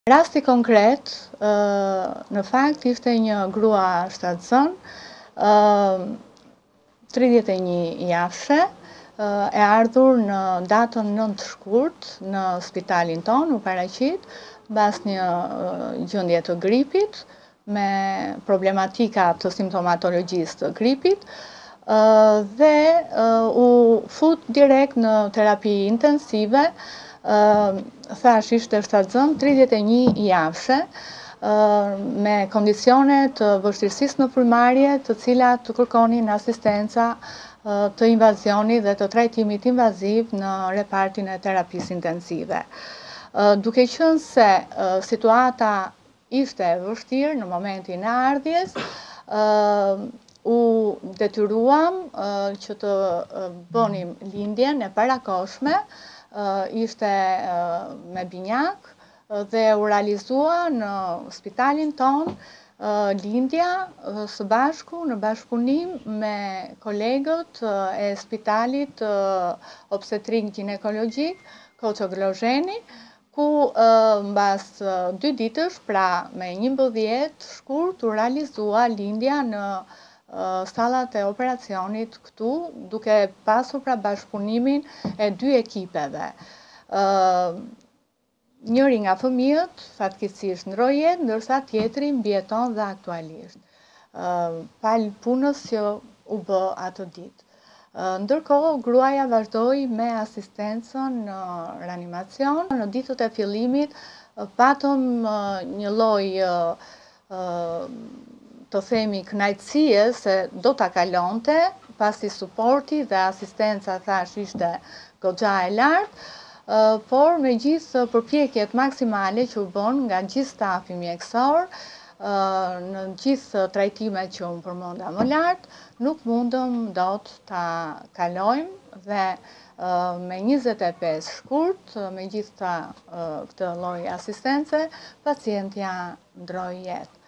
Rasti konkret, në fakt, ishte një grua shtatzën, 31 jafshe, e ardhur në datën 9 shkurt në spitalin tonë, u paraqit, mbas një gjendje të gripit, me problematika të simptomatologjisë të gripit, dhe u fut direkt në terapi intensive, thash ishte shtatzën, 31 jafshe, me kondicione të vështirësisë në frymarrje, të cilat të kërkonin asistenca të invazionit dhe të trajtimit invaziv në repartin e terapisë intensive. Duke qenë se situata ishte e vështirë në momentin e ardhjes, u detyruam që të bënim lindjen e parakoshme, ishte me binjak dhe u realizua në spitalin ton lindja së bashku në bashkëpunim me kolegët e spitalit obstetrik ginekologjik Koço Glozheni, ku mbas 2 ditësh, pra me 11 shkurt, u realizua lindja në sallat e operacionit këtu, duke pasur pra bashkëpunimin e 2 ekipeve. Njëri nga fëmijët fatkeqësisht ndroi jetë, ndërsa tjetri mbijeton dhe aktualisht. Fal punës që u bë atë ditë. Ndërkohë, gruaja vazhdoi me asistencën në reanimacion. Në ditët e fillimit patëm një lloj të themi kënaqësie se do ta kalonte, pasi suporti dhe asistenca thash ishte goxha e lartë, por me gjithë përpjekjet maksimale që u bën nga gjithë stafi mjekësor, në gjithë trajtimet që unë përmenda më lartë, nuk mundëm dot ta kalojmë dhe me 25 shkurt, me gjitha këtë lloj asistence, pacientja ndroi jetë.